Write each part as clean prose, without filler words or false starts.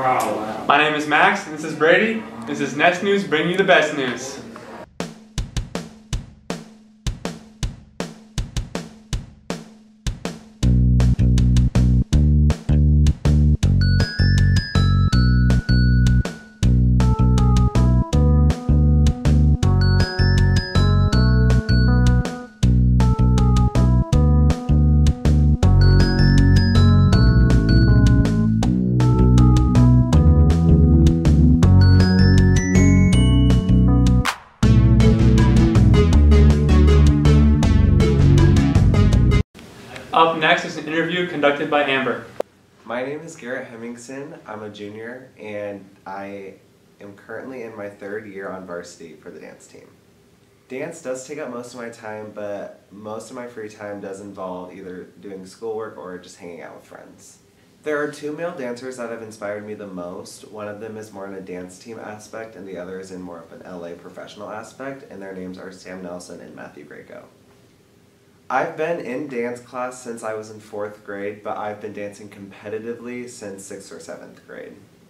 Wow. My name is Max, and this is Brady. This is Nest News, bringing you the best news. Up next is an interview conducted by Amber. My name is Garrett Hemmingson. I'm a junior and I am currently in my 3rd year on varsity for the dance team. Dance does take up most of my time, but most of my free time does involve either doing schoolwork or just hanging out with friends. There are 2 male dancers that have inspired me the most. One of them is more in a dance team aspect and the other is in more of an LA professional aspect, and their names are Sam Nelson and Matthew Greco. I've been in dance class since I was in 4th grade, but I've been dancing competitively since 6th or 7th grade.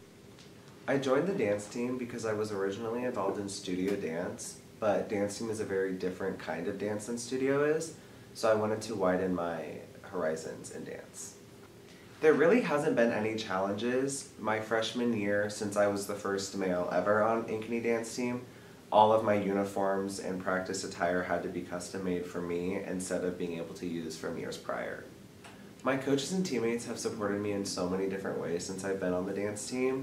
I joined the dance team because I was originally involved in studio dance, but dance team is a very different kind of dance than studio is, so I wanted to widen my horizons in dance. There really hasn't been any challenges. My freshman year, since I was the first male ever on Ankeny dance team, all of my uniforms and practice attire had to be custom made for me instead of being able to use from years prior. My coaches and teammates have supported me in so many different ways since I've been on the dance team.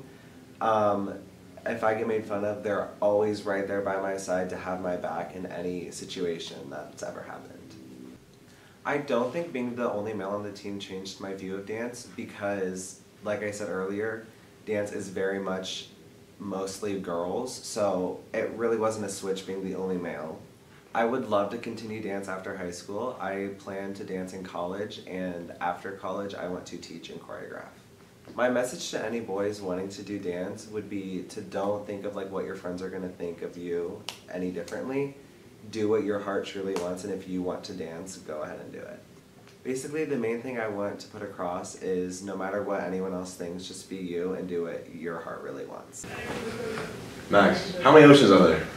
If I get made fun of, they're always right there by my side to have my back in any situation that's ever happened. I don't think being the only male on the team changed my view of dance because, like I said earlier, dance is very much mostly girls, so it really wasn't a switch being the only male. I would love to continue dance after high school. I plan to dance in college, and after college I want to teach and choreograph. My message to any boys wanting to do dance would be to don't think of like what your friends are going to think of you any differently. Do what your heart truly wants, and if you want to dance, go ahead and do it. Basically, the main thing I want to put across is no matter what anyone else thinks, just be you and do what your heart really wants. Max, how many oceans are there?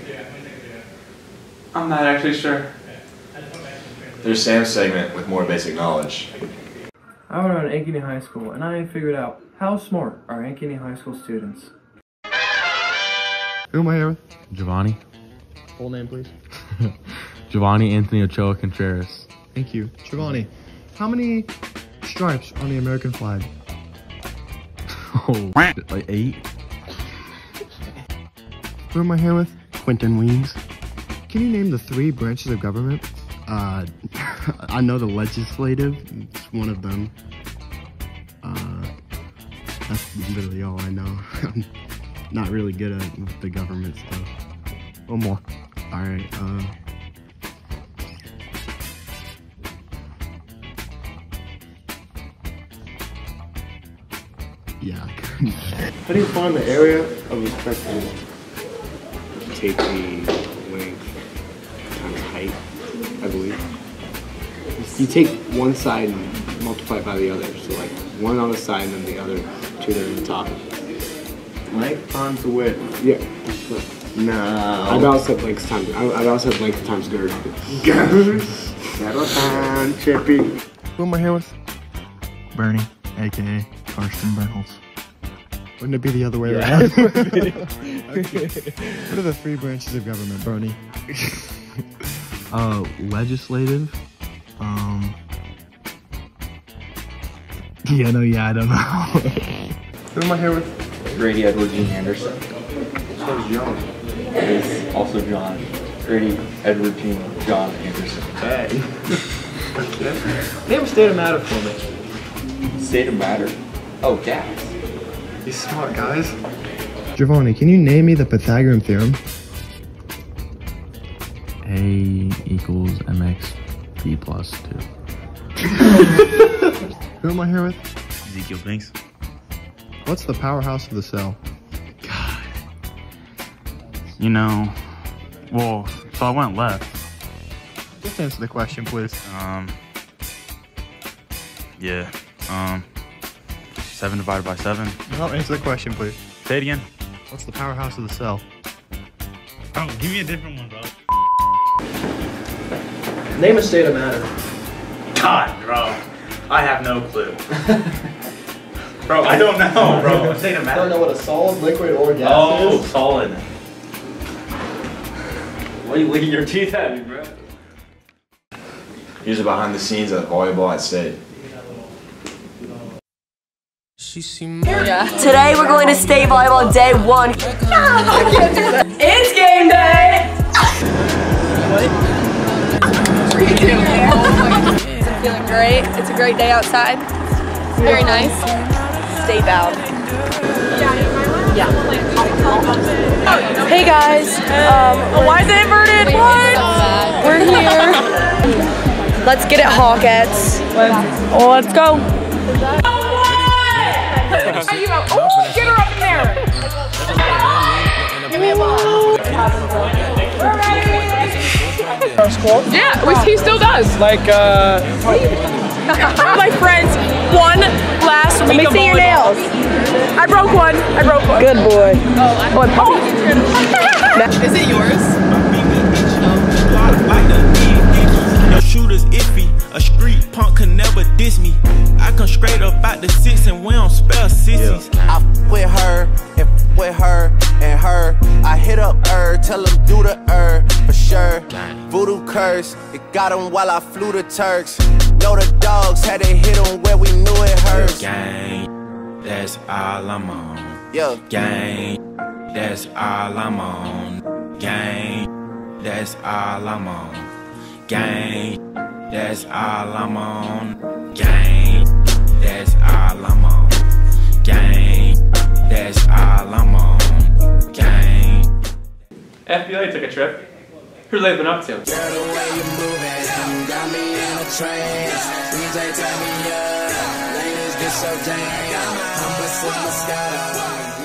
I'm not actually sure. There's Sam's segment with more basic knowledge. I went on Ankeny High School and I figured out how smart are Ankeny High School students. Who am I here with? Giovanni. Full name, please. Giovanni Anthony Ochoa Contreras. Thank you. Giovanni, how many stripes on the American flag? Oh, like 8? Who am I here with? Quentin Weems. Can you name the 3 branches of government? I know the legislative. It's one of them. That's literally all I know. I'm not really good at the government stuff. One more. Alright, yeah. How do you find the area of the spectrum? Take the length times height, I believe. You take one side and multiply it by the other. So like one on the side and then the other 2 that are on the top. Length times the width. Yeah. No. I've also said length times girth. Girth. Settle down, Chippy. Who am I here with? Bernie, aka Karsten Bernholtz. Wouldn't it be the other way around? Okay. What are the 3 branches of government, Bernie? Legislative. I don't know. Who am I here with? Grady Edward Gene Anderson. So is John. Is also John. Grady Edward Gene John Anderson. Hey. Name a state of matter for me. State of matter. Oh, gas. You smart guys. Giovanni, can you name me the Pythagorean theorem? A equals mx b plus 2. Who am I here with? Ezekiel Binks. What's the powerhouse of the cell? God. Well, so I went left. Just answer the question, please. Yeah. 7 divided by 7. No, answer the question, please. Say it again. What's the powerhouse of the cell? Oh, give me a different one, bro. Name a state of matter. God, bro. I have no clue. Bro, I don't know, bro. What state of I don't know what a solid, liquid, or gas Oh, is. solid. What are you licking your teeth at me, bro? Here's the behind the scenes of volleyball at state. Today we're going to state volleyball day 1. It's game day! I'm feeling great. It's a great day outside. Very nice. Stay bound. Yeah. Hey guys. Why is it inverted? What? We're here. Let's get it, Hawkettes. Let's go. Oh, get her up in there! Give me a ball. Yeah, he still does. Like, my friends won last week. Let me see your nails. I broke one. Good boy. Is it yours? Your shooter's iffy. A street punk can never diss me. I come straight up out the 6 and we don't spell sissies. I with her and with her and her. I hit up tell him do the for sure. Voodoo curse, it got him while I flew the Turks. Know the dogs had to hit him where we knew it hurts. Gang, that's all I'm on. Yeah. Gang, that's all I'm on. Gang, that's all I'm on. Gang, that's all I'm on. Gang, that's all I'm on. Gang, that's all I'm on. Gang. FBLA took a trip. Who's they been up to? Girl, the way you moving, got me in a trance. DJ turn me up, ladies get so jammed. I'm a superstar.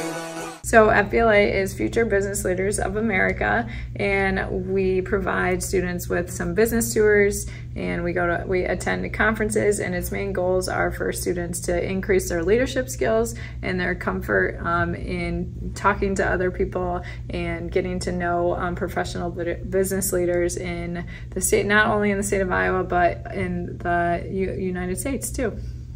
So FBLA is Future Business Leaders of America, and we provide students with some business tours, and we attend conferences, and its main goals are for students to increase their leadership skills and their comfort in talking to other people and getting to know professional business leaders in the state, not only in the state of Iowa, but in the United States too.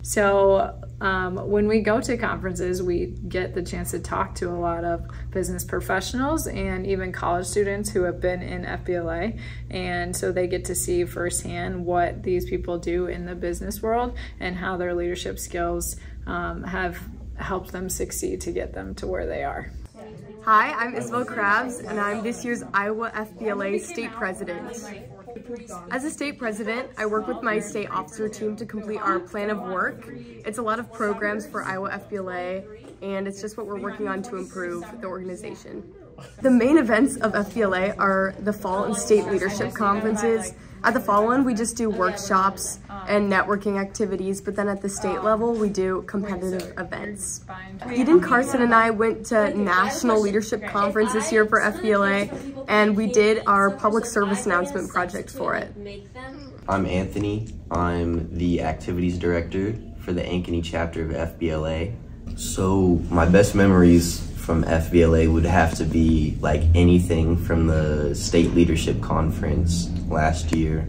So when we go to conferences, we get the chance to talk to a lot of business professionals and even college students who have been in FBLA, and so they get to see firsthand what these people do in the business world and how their leadership skills have helped them succeed to get them to where they are. Hi, I'm Isabel Krabs, and I'm this year's Iowa FBLA State President. As a state president, I work with my state officer team to complete our plan of work. It's a lot of programs for Iowa FBLA, and it's just what we're working on to improve the organization. The main events of FBLA are the fall and state leadership conferences. At the fall one, we just do workshops and networking activities, but then at the state level, we do competitive events. Eden Carson and I went to National Leadership Conference this year for FBLA, and we did our public service announcement project for it. I'm Anthony. I'm the activities director for the Ankeny chapter of FBLA. So my best memories from FBLA would have to be like anything from the state leadership conference last year,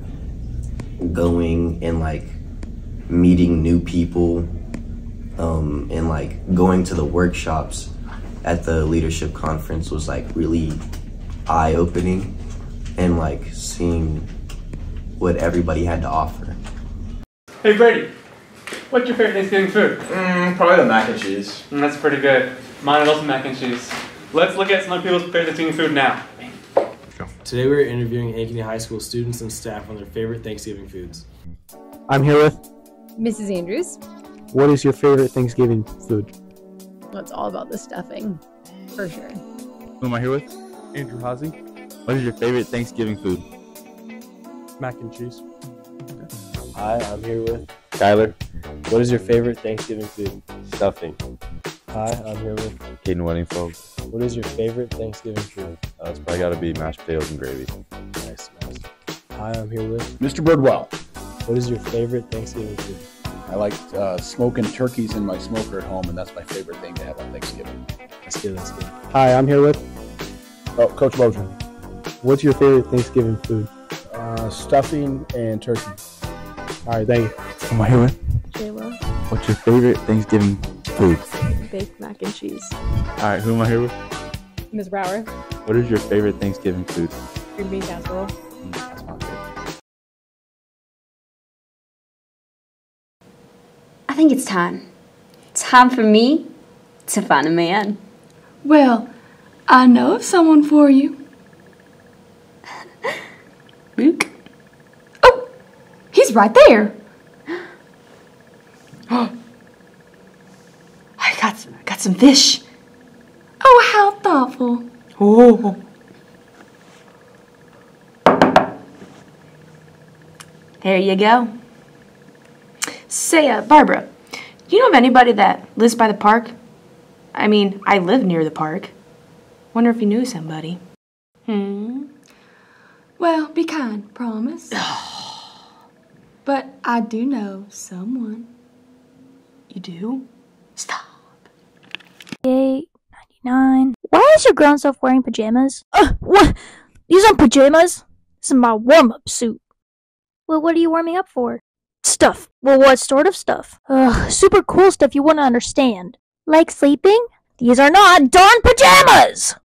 going and like meeting new people, and like going to the workshops at the leadership conference was like really eye-opening, and like seeing what everybody had to offer. Hey Brady, what's your favorite Thanksgiving food? Probably the mac and cheese. That's pretty good. Mine is also mac and cheese. Let's look at some other people's favorite Thanksgiving food now. Today we're interviewing Ankeny High School students and staff on their favorite Thanksgiving foods. I'm here with Mrs. Andrews. What is your favorite Thanksgiving food? Well, it's all about the stuffing, for sure. Who am I here with? Andrew Hazy. What is your favorite Thanksgiving food? Mac and cheese. Hi, I'm here with Skylar. What is your favorite Thanksgiving food? Stuffing. Hi, I'm here with Caden Weddingfeld. What is your favorite Thanksgiving food? It's probably got to be mashed potatoes and gravy. Nice. Hi, I'm here with Mr. Birdwell. What is your favorite Thanksgiving food? I like smoking turkeys in my smoker at home, and that's my favorite thing to have on Thanksgiving. That's good, that's good. Hi, I'm here with. Coach Bojan. What's your favorite Thanksgiving food? Stuffing and turkey. All right, thank you. Who am I here with? Jayla. What's your favorite Thanksgiving food? Baked mac and cheese. All right, who am I here with? Ms. Brower. What is your favorite Thanksgiving food? Green bean casserole. That smells good. I think it's time. Time for me to find a man. Well, I know of someone for you. Luke? Oh, he's right there. I got some fish. Oh, how thoughtful. Oh. There you go. Say, Barbara, you know of anybody that lives by the park? I mean, I live near the park. Wonder if you knew somebody. Well, be kind, promise. But I do know someone. You do? Stop. $8.99. Why is your grown self wearing pajamas? What? These aren't pajamas. This is my warm-up suit. Well, what are you warming up for? Stuff. Well, what sort of stuff? Super cool stuff you wouldn't understand. Like sleeping? These are not darn pajamas!